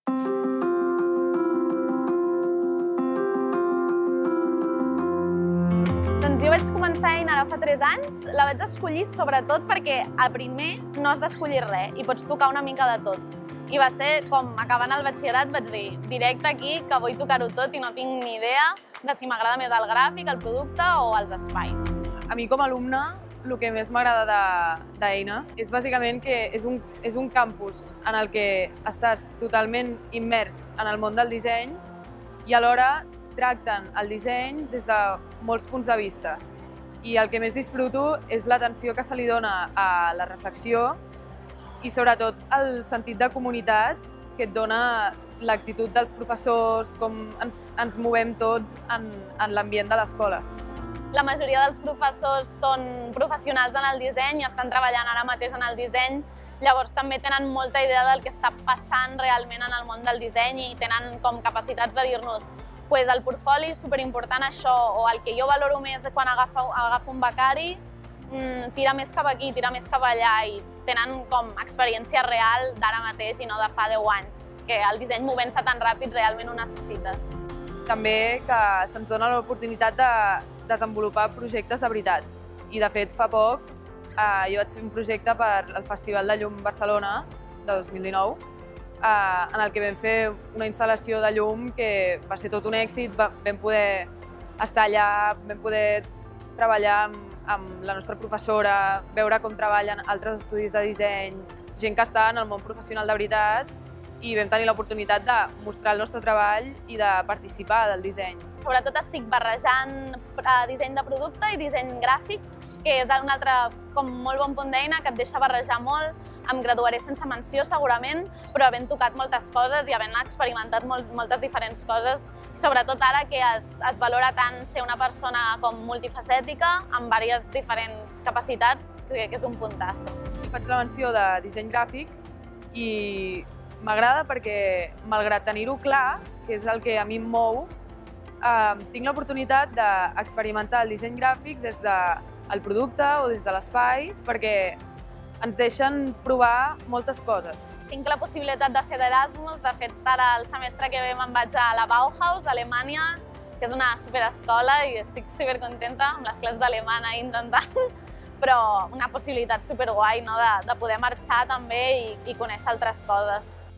Doncs jo vaig començar a Eina ara fa 3 anys. La vaig escollir sobretot perquè a primer no has d'escollir res i pots tocar una mica de tot. I va ser com, acabant el batxillerat, vaig dir directe aquí que vull tocar-ho tot i no tinc ni idea de si m'agrada més el gràfic, el producte o els espais. A mi com a alumne, el que més m'agrada d'Eina és bàsicament que és un campus en el que estàs totalment immers en el món del disseny i alhora tracten el disseny des de molts punts de vista. I el que més disfruto és l'atenció que se li dona a la reflexió i sobretot el sentit de comunitat que et dona l'actitud dels professors, com ens movem tots en l'ambient de l'escola. La majoria dels professors són professionals en el disseny i estan treballant ara mateix en el disseny, llavors també tenen molta idea del que està passant realment en el món del disseny i tenen com capacitats de dir-nos pues el portfoli és superimportant això, o el que jo valoro més quan agafo un becari, tira més cap aquí, tira més cap allà, i tenen com experiència real d'ara mateix i no de fa 10 anys, que el disseny movent-se tan ràpid realment ho necessita. També que se'ns dona l'oportunitat de desenvolupar projectes de veritat. I de fet, fa poc jo vaig fer un projecte per al Festival de Llum Barcelona de 2019, en el que vam fer una instal·lació de llum que va ser tot un èxit, vam poder estar allà, vam poder treballar amb la nostra professora, veure com treballen altres estudis de disseny, gent que està en el món professional de veritat, i vam tenir l'oportunitat de mostrar el nostre treball i de participar del disseny. Sobretot estic barrejant disseny de producte i disseny gràfic, que és un altre molt bon punt d'Eina, que et deixa barrejar molt. Em graduaré sense menció segurament, però havent tocat moltes coses i havent experimentat moltes diferents coses, sobretot ara que es valora tant ser una persona com multifacètica, amb diverses diferents capacitats, que és un puntazo. Faig la menció de disseny gràfic i m'agrada perquè, malgrat tenir-ho clar, que és el que a mi em mou, tinc l'oportunitat d'experimentar el disseny gràfic des del producte o des de l'espai, perquè ens deixen provar moltes coses. Tinc la possibilitat de fer d'Erasmus, de fet ara el semestre que ve me'n vaig a la Bauhaus, a Alemanya, que és una superescola i estic supercontenta amb les classes d'alemany intentant, però una possibilitat superguai, no? de poder marxar també i conèixer altres coses.